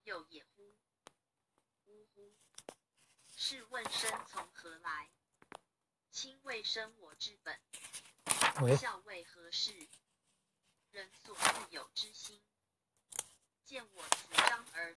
又也乎？呜呼！试问生从何来？亲未生我之本，孝为何事？人所自有之心。见我此章而